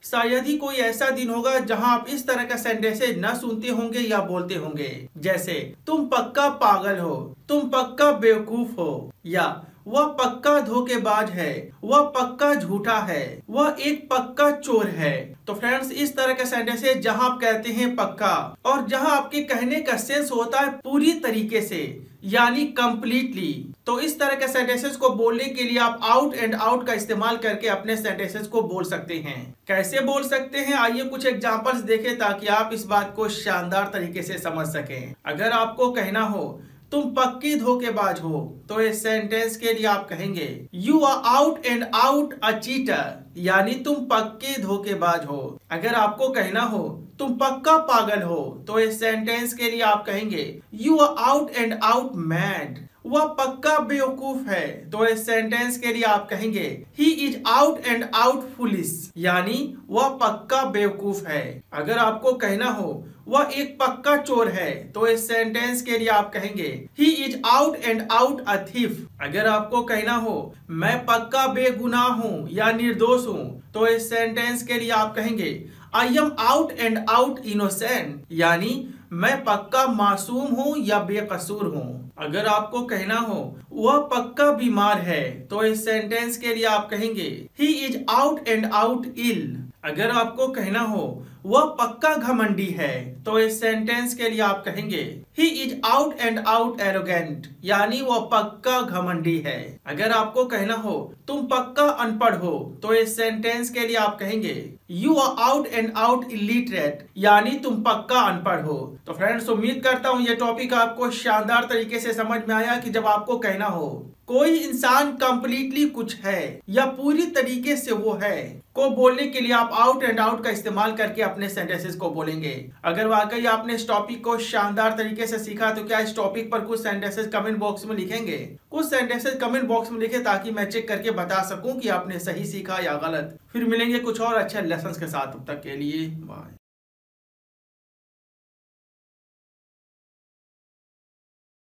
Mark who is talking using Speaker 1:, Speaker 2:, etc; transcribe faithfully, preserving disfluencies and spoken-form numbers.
Speaker 1: शायद ही कोई ऐसा दिन होगा जहां आप इस तरह का सेंटेंसेस न सुनते होंगे या बोलते होंगे, जैसे तुम पक्का पागल हो, तुम पक्का बेवकूफ हो, या वह पक्का धोखेबाज है, वह पक्का झूठा है, वह एक पक्का चोर है। तो फ्रेंड्स, इस तरह के सेंटेंसेस जहां आप कहते हैं पक्का और जहां आपके कहने का सेंस होता है पूरी तरीके से, यानी कंप्लीटली, तो इस तरह के सेंटेंसेस को बोलने के लिए आप आउट एंड आउट का इस्तेमाल करके अपने सेंटेंसेस को बोल सकते हैं। कैसे बोल सकते हैं, आइए कुछ एग्जांपल्स देखें ताकि आप इस बात को शानदार तरीके से समझ सकें। अगर आपको कहना हो तुम पक्की धोखेबाज हो, तो इस सेंटेंस के लिए आप कहेंगे you are out and out a cheater, यानी तुम पक्के धोखेबाज हो। अगर आपको कहना हो तुम पक्का पागल हो, तो इस सेंटेंस के लिए आप कहेंगे you are out and out mad. वह पक्का बेवकूफ है, तो इस सेंटेंस के लिए आप कहेंगे he is out and out foolish, यानी वह पक्का बेवकूफ है। अगर आपको कहना हो वह एक पक्का चोर है, तो इस सेंटेंस के लिए आप कहेंगे he is out and out a thief. अगर आपको कहना हो मैं पक्का बेगुनाह हूँ या निर्दोष हूँ, तो इस सेंटेंस के लिए आप कहेंगे I am out and out innocent, यानी मैं पक्का मासूम हूँ या बेकसूर हूँ। अगर आपको कहना हो वह पक्का बीमार है, तो इस सेंटेंस के लिए आप कहेंगे he is out and out ill. अगर आपको कहना हो वह पक्का घमंडी है, तो इस सेंटेंस के लिए आप कहेंगे he is out and out arrogant, यानी वह पक्का घमंडी है। अगर आपको कहना हो तुम पक्का अनपढ़ हो, तो इस सेंटेंस के लिए आप कहेंगे you are out and out illiterate, यानी तुम पक्का अनपढ़ हो। तो फ्रेंड्स, उम्मीद करता हूँ ये टॉपिक आपको शानदार तरीके से समझ में आया कि जब आपको कहना हो कोई इंसान कंप्लीटली कुछ है या पूरी तरीके से वो है को बोलने के लिए आप आउट एंड आउट का इस्तेमाल करके अपने सेंटेंसेस को बोलेंगे। अगर वाकई आपने इस टॉपिक को शानदार तरीके से सीखा, तो क्या इस टॉपिक पर कुछ सेंटेंसेस कमेंट बॉक्स में लिखेंगे? कुछ सेंटेंसेस कमेंट बॉक्स में लिखे ताकि मैं चेक करके बता सकूं कि आपने सही सीखा या गलत। फिर मिलेंगे कुछ और अच्छे लेसन्स के साथ, तब तक के लिए बाय।